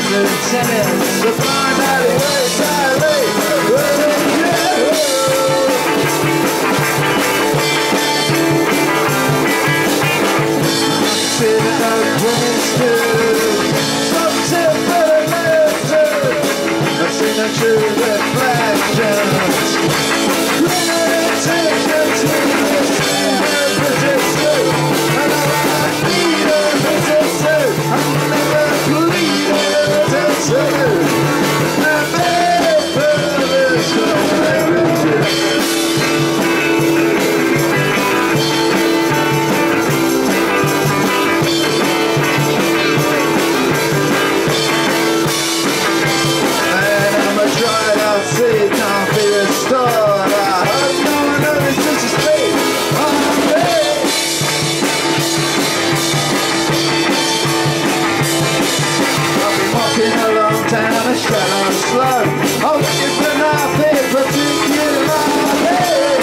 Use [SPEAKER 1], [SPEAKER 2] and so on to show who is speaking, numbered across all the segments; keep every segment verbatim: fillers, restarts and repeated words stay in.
[SPEAKER 1] tenants, the blind alleyway, silent, running yellow. Sitting on Winston, sunset for the lantern. I've seen the true reflections. Bringing attention to this resistor, and I need a resistor. I'm never bleeding a resistor. I'm never resistor. It can't be restored. I hope no one notices the state on me. I've been walking along down a shallow slope, hoping for nothing particularly.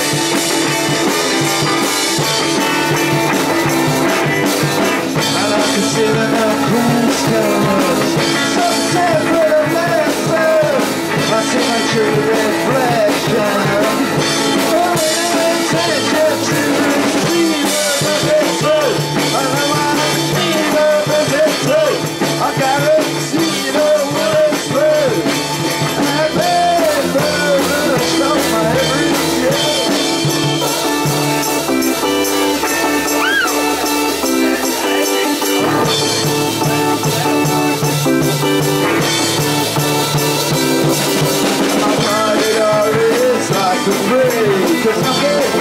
[SPEAKER 1] And I can see the no-queen's colors, sunset for the lantern. I see my true reflection. Only intention to receive a resistor. I know I need a resistor. I guarantee the world's through. And never gonna stop my every shit. Cause I'm getting